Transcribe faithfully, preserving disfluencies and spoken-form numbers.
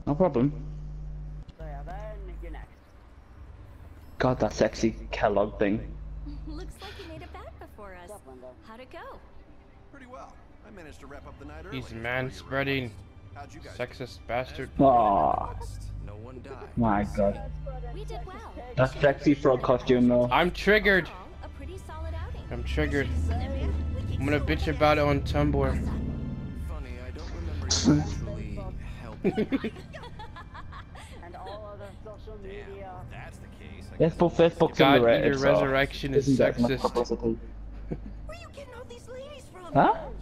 No problem. So yeah, then you're next. God, that sexy Kellogg thing. Looks like you made it back before us. How'd it go? Pretty well. I managed to wrap up the night early. He's man-spreading. How'd you guys Sexist bastard. Aww. No one died. My God. We did well. That sexy frog costume though. I'm triggered. A pretty solid outing. I'm triggered. I'm gonna bitch about it on Tumblr. Funny, I don't remember you actually helping. And all other social media. Damn, that's the case. I Let's put Facebook's God, underrated. your resurrection is Isn't that much sexist. publicity? Where you getting all these ladies from? Huh?